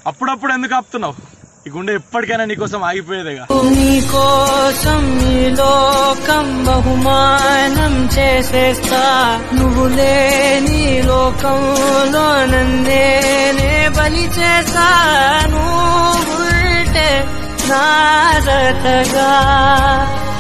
అప్పుడప్పుడు ఎందుకు ఆపుతున్నావు? ఈ గుండె ఎప్పటికైనా నీకోసం ఆగిపోయేదేగా. నీకోసం ఈ లోకం బహుమానం చేసేస్తా, నువ్వు లేని లోకంలో నన్నేనే బలి చేస్తా, నువ్వుంటే నా జతగా